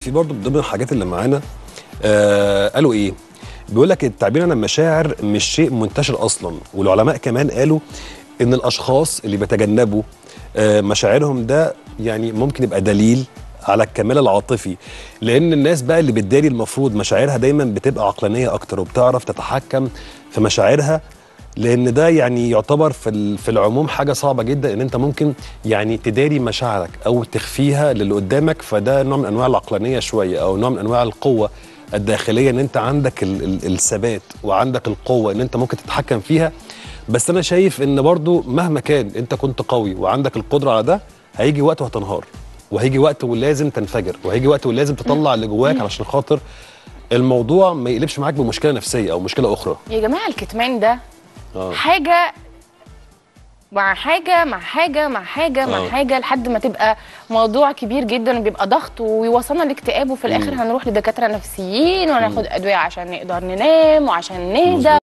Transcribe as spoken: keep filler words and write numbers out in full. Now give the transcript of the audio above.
في برضه من ضمن الحاجات اللي معانا آه قالوا ايه؟ بيقول لك التعبير عن المشاعر مش شيء منتشر اصلا، والعلماء كمان قالوا ان الاشخاص اللي بيتجنبوا آه مشاعرهم ده يعني ممكن يبقى دليل على الكمال العاطفي، لان الناس بقى اللي بتداري المفروض مشاعرها دايما بتبقى عقلانيه اكتر وبتعرف تتحكم في مشاعرها، لان ده يعني يعتبر في في العموم حاجه صعبه جدا ان انت ممكن يعني تداري مشاعرك او تخفيها للي قدامك، فده نوع من انواع العقلانيه شويه او نوع من انواع القوه الداخليه ان انت عندك ال ال الثبات وعندك القوه ان انت ممكن تتحكم فيها. بس انا شايف ان برضو مهما كان انت كنت قوي وعندك القدره على ده، هيجي وقت وهتنهار، وهيجي وقت ولازم تنفجر، وهيجي وقت ولازم تطلع اللي جواك علشان خاطر الموضوع ما يقلبش معاك بمشكله نفسيه او مشكله اخرى. يا جماعه الكتمان ده آه. حاجه مع حاجه مع حاجه مع حاجه آه. مع حاجه لحد ما تبقى موضوع كبير جدا وبيبقى ضغط ويوصلنا لاكتئاب، وفي الاخر هنروح لدكاتره نفسيين وناخد ادويه عشان نقدر ننام وعشان نهدى.